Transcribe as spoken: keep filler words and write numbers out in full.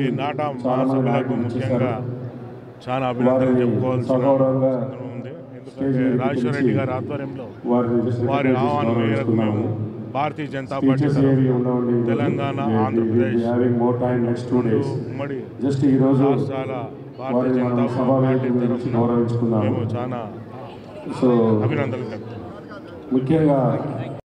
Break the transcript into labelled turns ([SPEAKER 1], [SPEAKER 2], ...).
[SPEAKER 1] నాటా మహాసభలకు ముఖ్యంగా చాలా అభినందనలు చెప్పుకోవాల్సిన సందర్భం ఉంది. ఎందుకంటే రాజేశ్వర రెడ్డి గారి ఆధ్వర్యంలో వారి ఆహ్వానం మేరకు మేము భారతీయ జనతా పార్టీ తెలంగాణ ఆంధ్రప్రదేశ్ ఉమ్మడి రాష్ట్రాల భారతీయ జనతా పార్టీ తరఫున మేము చాలా అభినందనలు చెప్తున్నాం.
[SPEAKER 2] ముఖ్యంగా